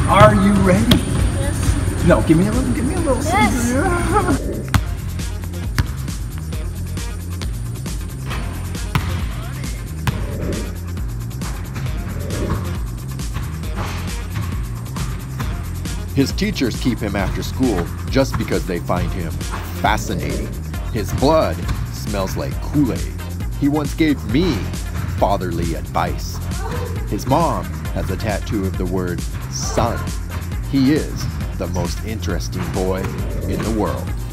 Are you ready? Yes. No, give me a little. Yes. Yeah. His teachers keep him after school just because they find him fascinating. His blood smells like Kool-Aid. He once gave me fatherly advice. His mom has a tattoo of the word son. He is the most interesting boy in the world.